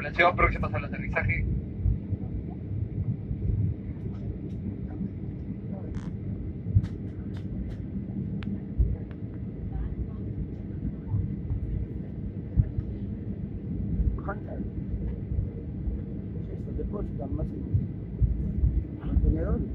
Tripulación, próximos al aterrizaje. Esto depositan más contenedor.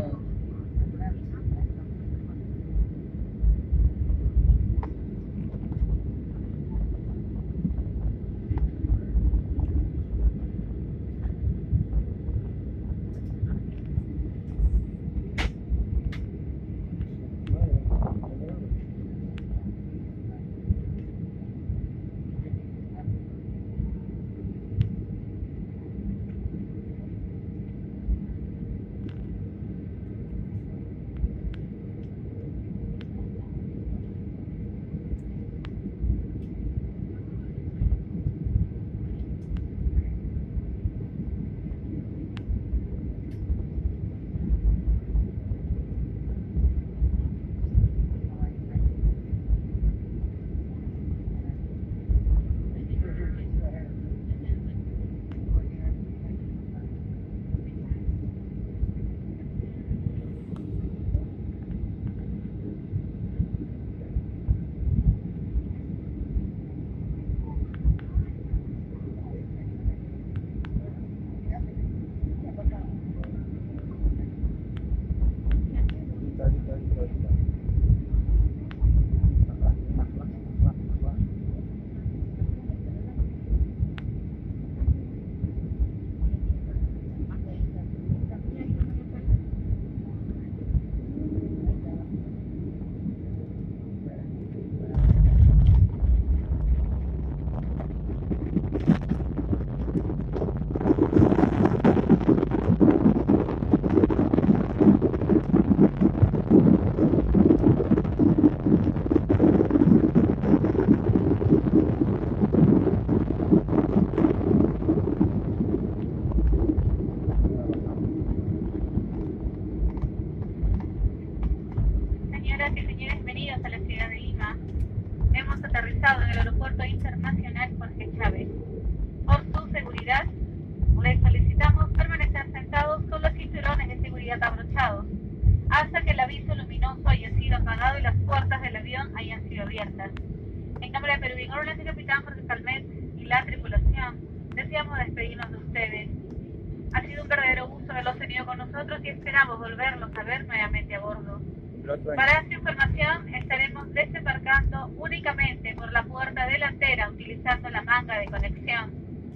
Señoras y señores, bienvenidos a la ciudad de Lima. Hemos aterrizado en el aeropuerto internacional Jorge Chávez. Por su seguridad, les solicitamos permanecer sentados con los cinturones de seguridad abrochados hasta que el aviso luminoso haya sido apagado y las puertas del avión hayan sido abiertas. En nombre de Peruvian Airlines, el capitán Jorge Calmet y la tripulación, deseamos despedirnos de ustedes. Ha sido un verdadero gusto haberlos tenido con nosotros y esperamos volverlos a ver nuevamente a bordo. Para su información, estaremos desembarcando únicamente por la puerta delantera utilizando la manga de conexión.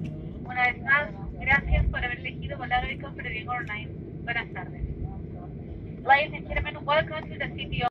Una vez más, gracias por haber elegido volar hoy con Peruvian Airlines. Buenas tardes. Ladies and gentlemen, welcome to the city of